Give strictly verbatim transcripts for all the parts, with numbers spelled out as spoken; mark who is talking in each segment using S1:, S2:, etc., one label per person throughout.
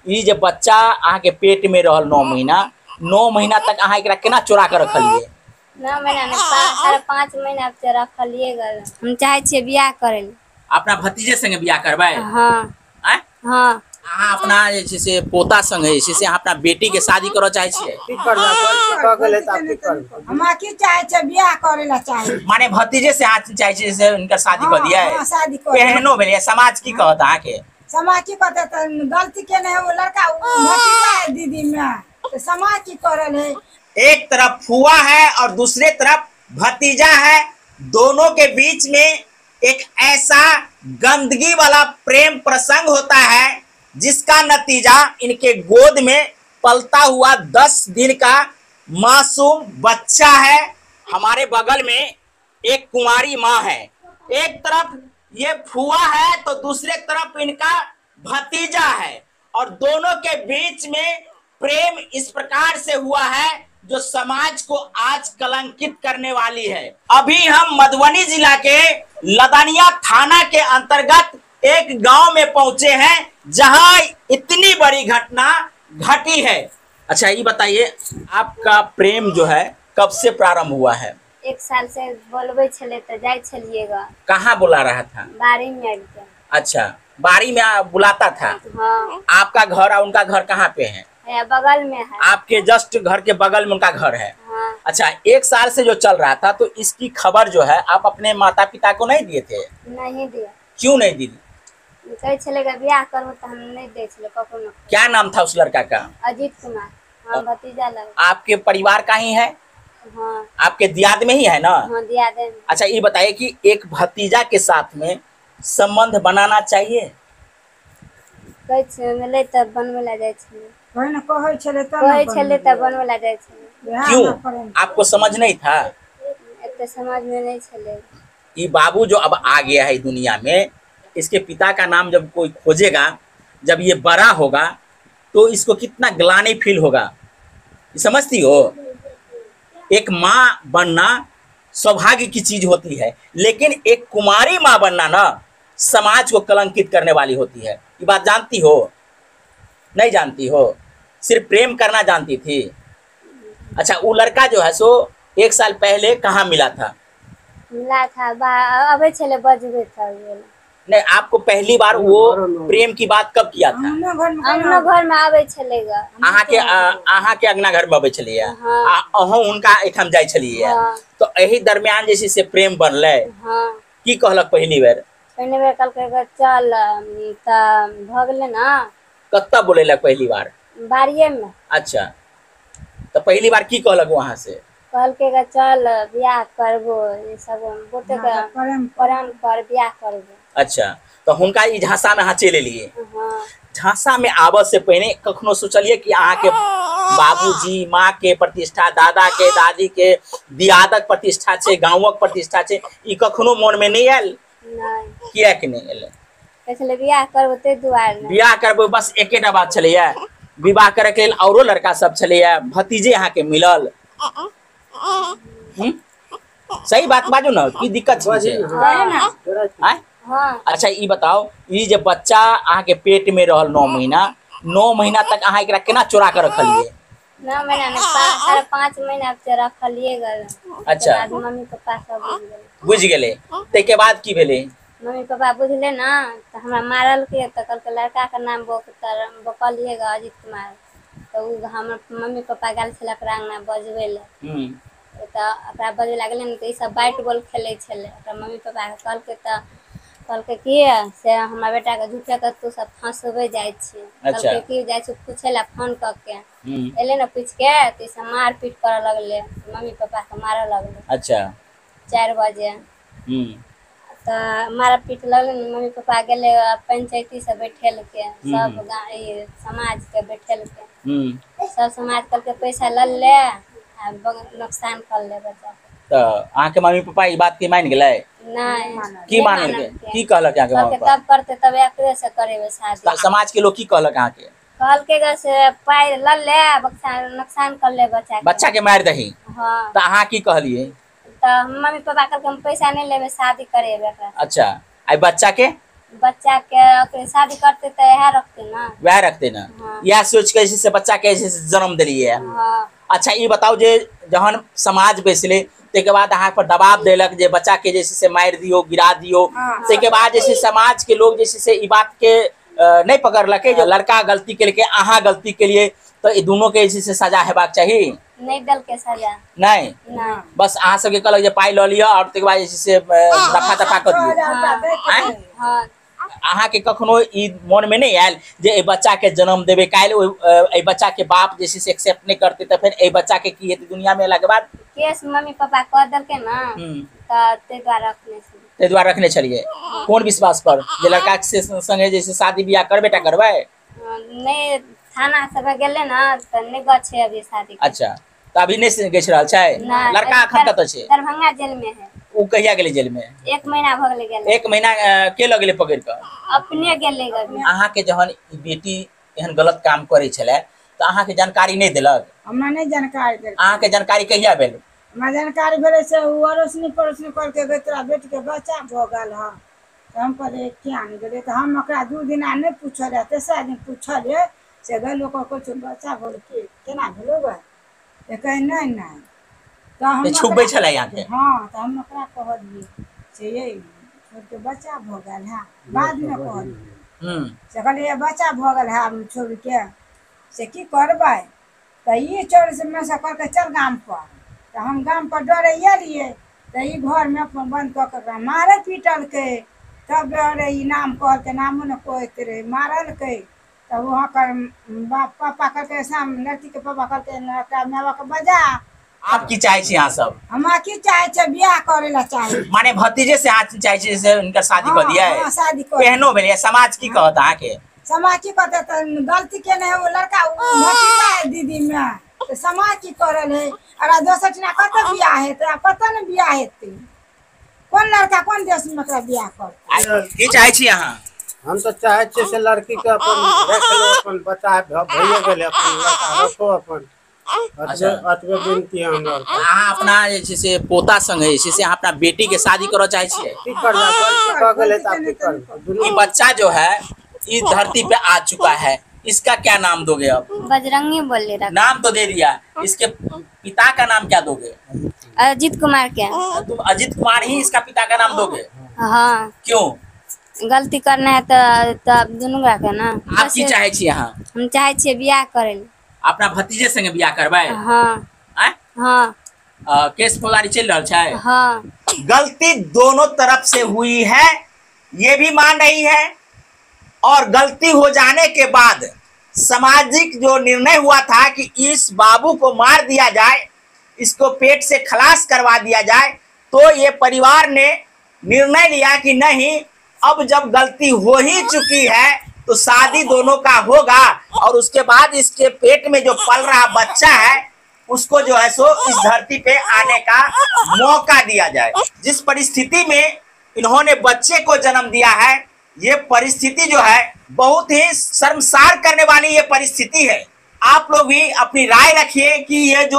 S1: ये जब बच्चा अहाँ के पेट में रहल नौ महीना नौ महीना तक अहाँ एकरा केना चोरा कर रखलिए?
S2: नौ महीना ने साढ़े पाँच महीना से रखलिए गल। हम चाहे छे बियाह करे ले।
S1: अपना भतीजे संगे बियाह करबै?
S2: हाँ
S1: आय?
S2: हाँ।
S1: अहाँ अपना जे से पोता संगे जे से अहाँ अपना बेटी के शादी करऽ चाहे छियै?
S3: की करना क गेले त की कर
S4: हमरा की चाहे छे बियाह करे ला चाहे।
S1: माने भतीजे से अहाँ चाहे छियै से उनका शादी कर दिया?
S4: हां शादी कर।
S1: केहनो भेलै समाज की कहत अहाँ के?
S4: समाज की कहत त गलती केने है वो लड़का भतीजा है दीदी में तो समाज की करल है।
S1: एक तरफ फुआ है और दूसरे तरफ भतीजा है, दोनों के बीच में एक ऐसा गंदगी वाला प्रेम प्रसंग होता है जिसका नतीजा इनके गोद में पलता हुआ दस दिन का मासूम बच्चा है। हमारे बगल में एक कुंवारी माँ है, एक तरफ ये फुआ है तो दूसरे तरफ इनका भतीजा है और दोनों के बीच में प्रेम इस प्रकार से हुआ है जो समाज को आज कलंकित करने वाली है। अभी हम मधुबनी जिला के लदनिया थाना के अंतर्गत एक गांव में पहुंचे हैं जहां इतनी बड़ी घटना घटी है। अच्छा ये बताइए आपका प्रेम जो है कब से प्रारंभ हुआ है?
S2: एक साल से बोलबे छले त जाय छलिएगा।
S1: कहाँ बुला रहा था?
S2: बारी में आके।
S1: अच्छा बारी में बुलाता था।
S2: हाँ।
S1: आपका घर और उनका घर कहाँ पे है?
S2: है बगल में है।
S1: आपके जस्ट घर के बगल में उनका घर है।
S2: हाँ।
S1: अच्छा एक साल से जो चल रहा था तो इसकी खबर जो है आप अपने माता पिता को नहीं दिए थे?
S2: नहीं दिया।
S1: क्यों नहीं दी?
S2: कहे चलेगा बियाह करो तो हम नहीं दे चले कखनो।
S1: क्या नाम था उस लड़का का?
S2: अजीत कुमार। हाँ भतीजा लग।
S1: आपके परिवार का ही है?
S2: हाँ।
S1: आपके दियाद में ही है ना?
S2: हाँ दियाद में।
S1: अच्छा ये बताइए कि एक भतीजा के साथ में संबंध बनाना चाहिए?
S2: कहे छले त बनवे ला जाय छले।
S4: कोई न कहे छले त
S2: कहे छले त बनवे ला जाय छले।
S1: क्यों? आपको समझ नहीं था?
S2: एक तो समझ में नहीं छले।
S1: ये बाबू जो अब आ गया है दुनिया में, इसके पिता का नाम जब कोई खोजेगा, जब ये बड़ा होगा तो इसको कितना ग्लानि फील होगा, समझती हो? एक माँ बनना सौभाग्य की चीज होती है, लेकिन एक कुमारी माँ बनना ना समाज को कलंकित करने वाली होती है। ये बात जानती हो? नहीं जानती हो? सिर्फ प्रेम करना जानती थी। अच्छा वो लड़का जो है सो एक साल पहले कहाँ मिला था?
S2: मिला था अबे छले बजबे था।
S1: नहीं आपको पहली बार वो प्रेम की बात कब किया था?
S2: अंगना घर में आवे छलेगा।
S1: अहाँ के अहाँ के अंगना घर में आवे छलिए?
S2: हाँ।
S1: अहों उनका एठम जाय छलिए?
S2: हाँ।
S1: तो यही दरमियान जैसे से प्रेम बनले।
S2: हाँ।
S1: की कहलक पहली बेर?
S2: पहले बेर कल के चल त भगले ना।
S1: कत्ता बोलेलक पहली बार?
S2: बारिये में।
S1: अच्छा तो पहली बार की कहलक वहां से?
S2: कल के चल बियाह करबो ये सब बोते के परम कर बियाह करबो।
S1: अच्छा तो हुनका ई झांसा में हाथ चले लिए?
S2: हाँ।
S1: झांसा में आवे से पहले कखनो सोचलिए कि अहाँ के बाबूजी माँ के प्रतिष्ठा, दादा के दादी के दियादक प्रतिष्ठा छे, गांवक प्रतिष्ठा छे, ई कखनो मन में नहीं आयल?
S2: नहीं।
S1: किया कि नहीं आयल?
S2: कहले बियाह करबो ते दुआर में।
S1: बियाह करबो बस एकेटा बात छलिए, विवाह करे के लेल औरो लड़का सब छलिए, भतीजे यहाँ के मिलल? सही बात बाजू ना, की दिक्कत छे?
S2: हाँ। हाँ।
S1: अच्छा ये बताओ ये जब बच्चा अहाँ के पेट में रहल नौ महीना नौ महीना तक अहाँ एकरा केना चोरा कर रखलिए?
S2: नौ महीना ने साढ़े पाँच महीना से रखलिए गल।
S1: अच्छा
S2: मम्मी पापा सब बुझ गेले।
S1: बुझ गेले ते के बाद की भेले?
S2: मम्मी पापा बुझले ना तो हमरा मारल के तो कल के लड़का का नाम बोकर बकलिएगा अजीत कुमार। तो हमर मम्मी पापा गेल छले ओकरा अंगना बजबे ले।
S1: हम्म
S2: तो ओकरा बजबे लागले न तो ई सब बैट बॉल खेले छले। ओकरा मम्मी पापा के कल के तो कल के की से हमरा बेटा के झूठे के तू सब फंसबे जाय छी। कल के की जाय छी पूछे ला फोन क के एले न पूछ के तो ई सब मार पीट करे लगले, मम्मी पापा के मारे लगले।
S1: अच्छा
S2: चार बजे
S1: हम्म
S2: तो मारा पीट लगले, मम्मी पापा गेले पंचायती से बैठेल के सब गाँव समाज के बैठेल के
S1: हम्म
S2: सब समाज कल के पैसा ल ले आ नुकसान कर ले बच्चा।
S1: तो अहाँ के मम्मी पापा ई बात के मान गेले?
S2: नहीं
S1: की मान गेले? की कहलक अहाँ के मम्मी पापा?
S2: तब करते तब एकरे से करेबे शादी।
S1: समाज के लोग की कहलक अहाँ के?
S2: कहल के ग से पाई ल ले बच्चा नुकसान कर ले बच्चा के।
S1: बच्चा के मार दही?
S2: हां
S1: तो अहाँ की कहलिए?
S2: तो मम्मी पापा कल के हम पैसा नहीं लेबे शादी करेबे।
S1: अच्छा आई बच्चा के?
S2: बच्चा के शादी करते तो यह रखते ना?
S1: वह रखते ना?
S2: हाँ। हाँ।
S1: यह सोच के जैसे बच्चा के जैसे जन्म दिलिए।
S2: हाँ।
S1: अच्छा ये बताओ जे जहन समाज बेचले ते बाद अहाँ पर दबाव देलक जे बच्चा के जैसे से मार दियो गिरा दियो, ते के बाद जैसे समाज के लोग जैसे से ई बात के नहीं पकड़लके जो लड़का गलती के लिए अहाँ गलती के लिए, तो ये दोनों के जैसे सजा हेबाक चाहिए।
S2: नहीं दल के सजा
S1: नहीं,
S2: नहीं।
S1: बस अहाँ सबके कहलक जे पाई ल लिया और ते बाद जैसे से दफा दफा कर दियो।
S2: हाँ।
S1: अहाँ के कखनो ई मन में नहीं आयल जे ए बच्चा के जन्म देवे काल ए बच्चा के बाप जैसे से एक्सेप्ट नहीं करते तो फिर ए बच्चा के की हेतै दुनिया में अयला के बाद?
S2: केस मम्मी पापा कह देलके ना त ते द्वारा रखने से
S1: ते द्वारा रखने छलिए। कौन विश्वास पर जे लड़का से संगे जैसे शादी बियाह करबे टा करबै?
S2: नहीं थाना सब गेले ना त नहीं गछे अभी शादी।
S1: अच्छा त अभी नहीं गेछ रहल छै लड़का? अखन कत छै?
S2: दरभंगा जेल में है।
S1: उ कहिया गेले जेल में?
S2: एक महीना भ गेले गेले।
S1: एक महीना के लगले पकड़ के?
S2: अपने गेले गबी।
S1: अहाँ के जहन बेटी एहन गलत काम करे छले त अहाँ के जानकारी नहीं देलक?
S4: हमरा नहीं जानकारी देलक।
S1: अहाँ के जानकारी कहिया भेल?
S4: हमरा जानकारी भेले से अड़ोसनी पड़ोसनी कर के बेतरा बेटी के बच्चा भ गेल ह। हम कहले क्या नहीं गेले त हम ओकरा दू दिन आ नहीं पूछले, तेसरा दिन पूछले से गेलो को कुछ बच्चा बोल के केना भेलो बा ते कह नहीं नहीं त हम
S1: छुपबै छले यहाँ के।
S4: हां त हम ओकरा कहलिए से ये छोटे बच्चा भ गेल है, बाद में कहलिए
S1: हम
S4: से कहलिए बच्चा भ गेल है हम छोड़ के से की करबै त ई चोर से में से करके चल गाम पर। त हम गाम पर डरे एलिए त ई घर में अपन बंद क के मारे पीटल के, तब डरे ई नाम कहल के नामो न कहते रहे मारल के। तब वहाँ कर बाप पापा करके शाम लड़की के पापा करके लड़का मेवा के बजा।
S1: आप की चाहे छी यहाँ सब?
S4: हम की चाहे छे बियाह करे ला चाहे
S1: माने भतीजे से हाथ चाहे छी से उनका शादी कर दिया है?
S4: हां शादी कर
S1: केहनो भेले समाज की कहत अहाँ के?
S4: समाज की कहते त गलती के नहीं है वो लड़का भतीजा है दीदी में तो समाज की करल है। अरे दोसर जना कत बियाह है त पता न बियाह हेते कौन लड़का कौन देश में का बियाह कर।
S1: की चाहे छी अहाँ?
S3: हम तो चाहे छे से लड़की के अपन रख लो, अपन बच्चा भइए गेले अपन लड़का रखो अपन। अच्छा अतबे विनती है हमरा।
S1: अहाँ अपना जे से पोता संगे जे से अपना बेटी के शादी करना चाहे छिए?
S3: की करना गलती क गेले त की कर।
S1: ये बच्चा जो है इस धरती पे आ चुका है, इसका क्या नाम दोगे अब?
S2: बजरंगी बोले रखा।
S1: नाम तो दे दिया, इसके पिता का नाम क्या दोगे?
S2: अजीत कुमार के।
S1: तुम अजीत कुमार ही इसका पिता का नाम दोगे?
S2: हाँ।
S1: क्यों?
S2: गलती करना है तो तब दोनों का के ना।
S1: आप की चाहे छी यहाँ?
S2: हम चाहे छिए बियाह करे
S1: अपना भतीजे संगे बियाह करबै?
S2: हाँ।
S1: हैं?
S2: हाँ।
S1: आ, केस फौजदारी चल रहा है?
S2: हाँ।
S1: गलती दोनों तरफ से हुई है ये भी मान रही है, और गलती हो जाने के बाद सामाजिक जो निर्णय हुआ था कि इस बाबू को मार दिया जाए, इसको पेट से खलास करवा दिया जाए, तो ये परिवार ने निर्णय लिया कि नहीं अब जब गलती हो ही चुकी है तो शादी दोनों का होगा, और उसके बाद इसके पेट में जो पल रहा बच्चा है उसको जो है सो इस धरती पे आने का मौका दिया जाए। जिस परिस्थिति में इन्होंने बच्चे को जन्म दिया है ये परिस्थिति जो है बहुत ही शर्मसार करने वाली ये परिस्थिति है। आप लोग भी अपनी राय रखिए कि ये जो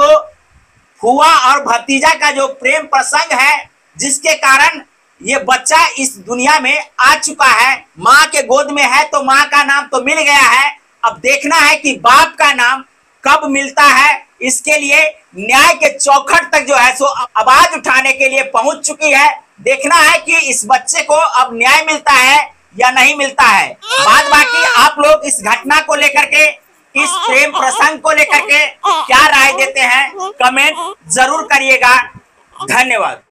S1: फुआ और भतीजा का जो प्रेम प्रसंग है जिसके कारण ये बच्चा इस दुनिया में आ चुका है, माँ के गोद में है तो माँ का नाम तो मिल गया है, अब देखना है कि बाप का नाम कब मिलता है। इसके लिए न्याय के चौखट तक जो है सो आवाज उठाने के लिए पहुंच चुकी है। देखना है कि इस बच्चे को अब न्याय मिलता है या नहीं मिलता है। बाद बाकी आप लोग इस घटना को लेकर के, इस प्रेम प्रसंग को लेकर के क्या राय देते हैं कमेंट जरूर करिएगा। धन्यवाद।